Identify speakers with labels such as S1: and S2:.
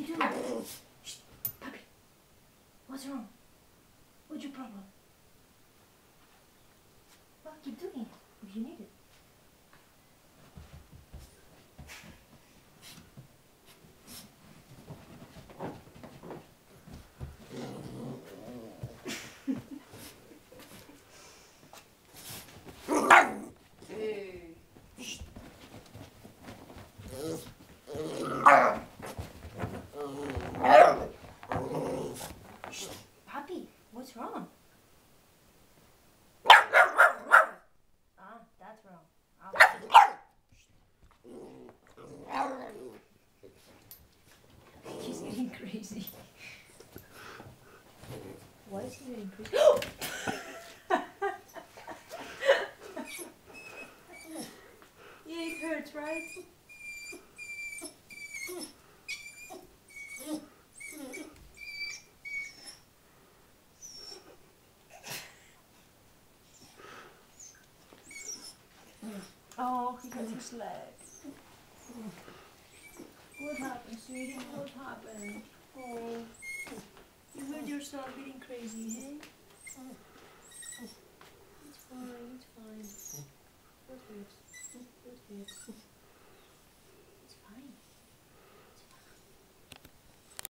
S1: doing? Shh, puppy. What's wrong? What's your problem? Well, keep doing it if you need it. Puppy, what's wrong? Ah, that's wrong. He's getting crazy. Why is he getting crazy? Yeah, it hurts, right? Oh, he got his leg. What happened, sweetie? What happened? Oh, you heard yourself getting crazy, hey? It's fine.